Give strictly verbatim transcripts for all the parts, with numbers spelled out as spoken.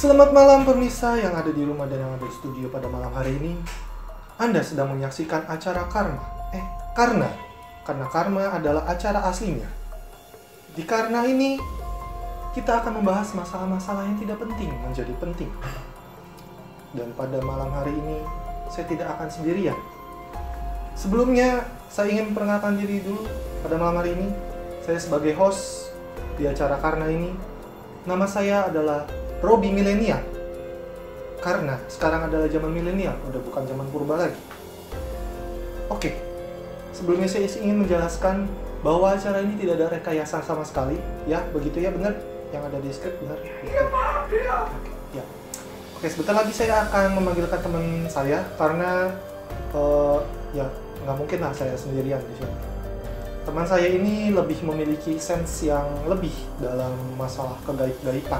Selamat malam pemirsa yang ada di rumah dan yang ada di studio pada malam hari ini. Anda sedang menyaksikan acara Karma. Eh, Karna. Karena Karma adalah acara aslinya. Di Karna ini, kita akan membahas masalah-masalah yang tidak penting menjadi penting. Dan pada malam hari ini, saya tidak akan sendirian. Sebelumnya, saya ingin memperkenalkan diri dulu pada malam hari ini. Saya sebagai host di acara Karna ini. Nama saya adalah Robi Milenial. Karena sekarang adalah zaman milenial, udah bukan zaman purba lagi. Oke, sebelumnya saya ingin menjelaskan bahwa acara ini tidak ada rekayasa sama sekali. Ya, begitu ya, benar? Yang ada di skrip, benar? Iya, Pak. Iya. Oke, ya. Oke, sebentar lagi saya akan memanggilkan teman saya karena uh, ya nggak mungkin lah saya sendirian di sini. Teman saya ini lebih memiliki sense yang lebih dalam masalah kegaib-gaiban.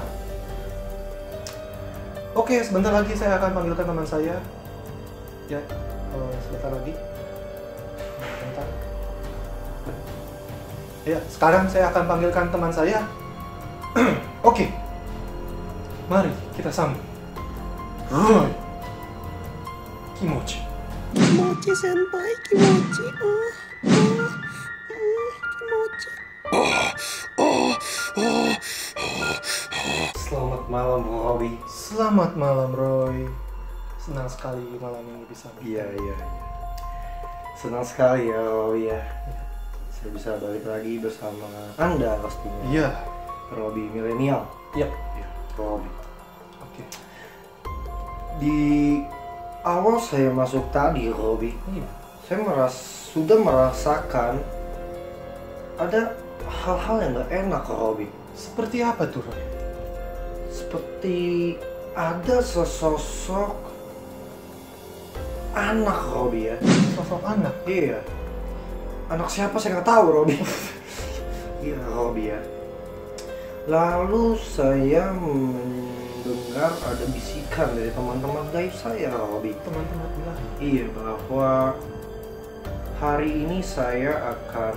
Oke, sebentar lagi saya akan panggilkan teman saya. Ya, uh, sebentar lagi. Sebentar. Ya, sekarang saya akan panggilkan teman saya. Oke, mari kita sambut Roy Kimochi. Kimochi senpai, Kimochi. Oh, oh, oh, Kimochi. Oh, oh, oh, oh. Selamat malam, Robi. Selamat malam, Roy. Senang sekali malam ini bisa bertemu. Iya, iya, iya. Senang sekali ya, Robi ya. Saya bisa balik lagi bersama Anda pastinya. Iya. Robi Milenial. Yap. Iya, Robi. Oke. Di awal saya masuk tadi, Robi, Iya. saya meras sudah merasakan ada hal-hal yang gak enak, Robi. Seperti apa tuh, Roy? Seperti ada sesosok anak, Robi ya. Sosok anak. Iya. Anak siapa saya nggak tahu, Robi. Iya, Robi ya. Lalu saya mendengar ada bisikan dari teman-teman gaib saya, Robi. Teman-teman bilang. Iya, bahwa hari ini saya akan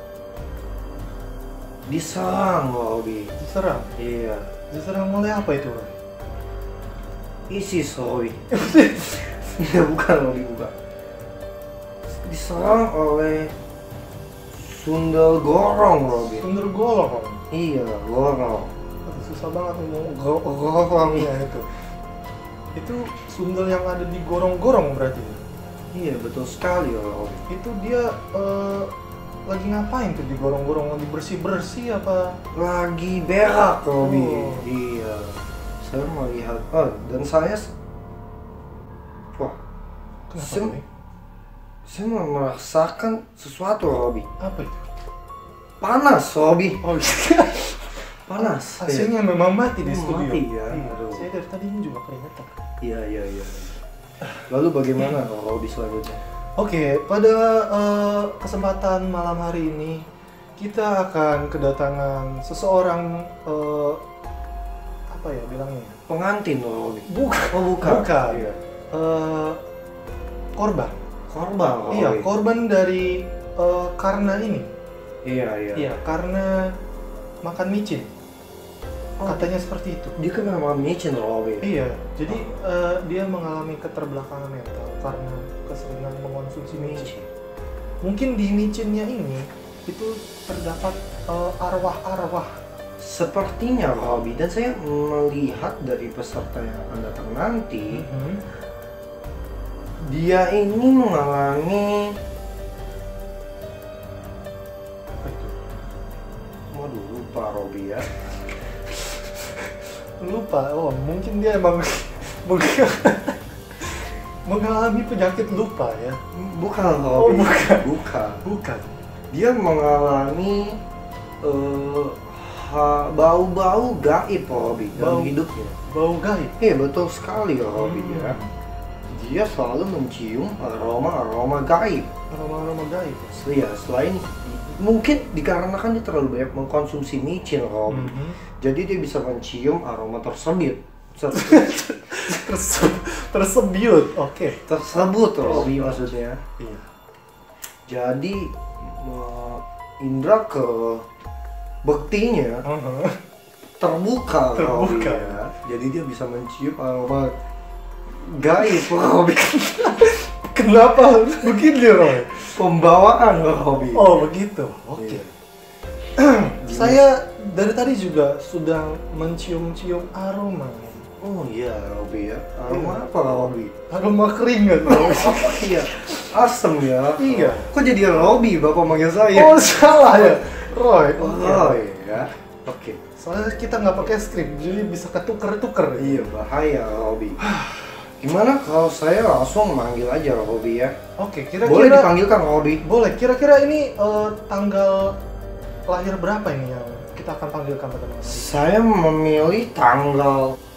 diserang, Robi. Diserang. Iya. Diserang oleh apa itu, Roy? ISIS, Robi. Iya, bukan, Robi, bukan. Diserang oleh Sundel Gorong, Robi. Sundel Golong. Iya, Gorong. Susah banget ngomong go- gorongnya itu. Itu sundel yang ada di gorong-gorong berarti. Iya, betul sekali, Robi. Itu dia eh, lagi ngapain tuh di gorong-gorong? Lagi bersih-bersih apa? Lagi berak, Robi. Oh. Iya. Saya melihat, oh, dan saya, wah, Kenapa Sem- nih? saya merasakan sesuatu, Robi. Apa itu? Panas, Robi. Oh iya. Panas. A C-nya memang mati di Hmm, studio. mati ya. Iya. Aduh. Saya dari tadi ini juga keringetan. Iya, iya, iya. Lalu bagaimana, Robi, selanjutnya? Oke, pada eh, kesempatan malam hari ini kita akan kedatangan seseorang eh, apa ya bilangnya? Pengantin, Robi. Bukan. Oh, bukan. Bukan. Iya. Eh, korban. Korban, Robi. Iya, korban dari eh, karena ini. Iya, iya. Iya, karena makan micin. Oh, Katanya seperti itu. dia kena makan micin, Robi. Iya, jadi eh, dia mengalami keterbelakangan mental karena keseringan mengonsumsi micin. Mungkin di micinnya ini itu terdapat eh, arwah-arwah. Sepertinya, Robi, dan saya melihat dari peserta yang akan datang nanti, Mhm. dia ini mengalami, Apa itu? waduh, lupa, Robi ya. Lupa. Oh, mungkin dia emang meng- mengalami penyakit lupa ya. Bukan, Oh, Robi. bukan. Bukan. Bukan. Dia mengalami eh, ha- bau-bau gaib, Robi, dalam Bau- hidupnya. Bau gaib. Iya, betul sekali, Robi Hmm. ya. Dia selalu mencium aroma-aroma gaib. Aroma-aroma gaib. Iya, selain mungkin dikarenakan dia terlalu banyak mengkonsumsi micin, Robi. Mhm. Jadi dia bisa mencium aroma tersebut. Ter- Terse- tersebiut. Oke. tersebut, Robi, maksudnya. Iya. Jadi eh, indra ke bektinya Uh-huh. terbuka, Terbuka. Robi, ya. Jadi dia bisa mencium aroma gaib Robi. Kenapa begini, Roy? Pembawaan Robi. Oh, begitu. Oke. Iya. Saya dari tadi juga sudah mencium-cium aroma. Oh iya Robi ya. Aroma apa Robi? Aroma keringat, Roy. Iya. Asem ya. Iya. Kok jadi Robi Bapak manggil saya? Oh, salah ya, Roy. Oh iya. Oke. Soalnya kita nggak pakai skrip, jadi bisa ketuker-tuker. Iya bahaya Robi. Gimana kalau saya langsung manggil aja Robi ya? Oke, kira-kira Boleh dipanggilkan Robi? Boleh. Kira-kira ini eh, tanggal lahir berapa ini yang kita akan panggilkan pada malam hari? Saya memilih tanggal